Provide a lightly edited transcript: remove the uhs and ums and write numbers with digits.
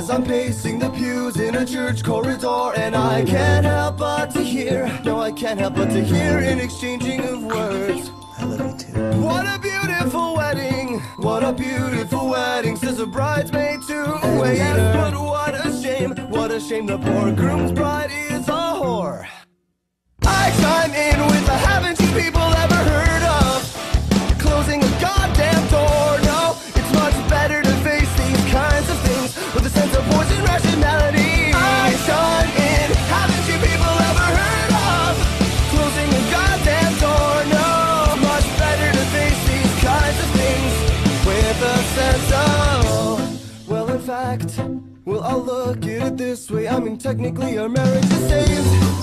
as I'm pacing the pews in a church corridor, and I can't help but to hear, no, I can't help but to hear an exchanging of words. I love you too. What a beautiful wedding, what a beautiful wedding, says a bridesmaid to a waiter. Yes, but what a shame the poor groom's bride is a whore. I chime in with the haven't you people ever heard of closing a goddamn door? No, it's much better to face these kinds of things with a sense of poison rationality. I chime in, haven't you people ever heard of closing a goddamn door? No, it's much better to face these kinds of things with a sense of, well, in fact, well, I'll look at it this way. I mean, technically our marriage is saved.